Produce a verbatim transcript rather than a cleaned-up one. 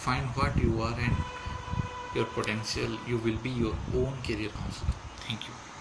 find what you are and your potential. You will be your own career counselor. Thank you.